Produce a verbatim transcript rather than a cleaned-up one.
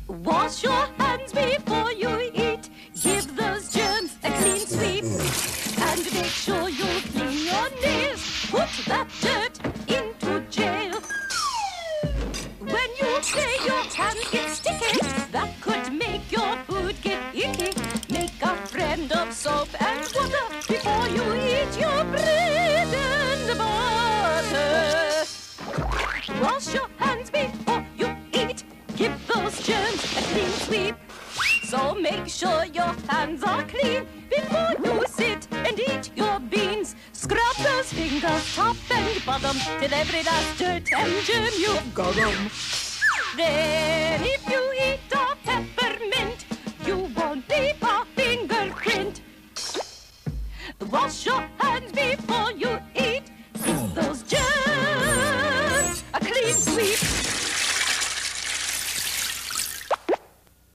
Wash your hands before you eat. Give those germs a clean sweep. And make sure you clean your nails. Put that dirt into jail. When you play, your hands get sticky. That could make your food get icky. Make a friend of soap and water before you eat your bread and butter. Wash your hands before you eat. Give those germs a clean sweep. So make sure your hands are clean before you sit and eat your beans. Scrub those fingers top and bottom till every last dirt and germ you've got 'em. Then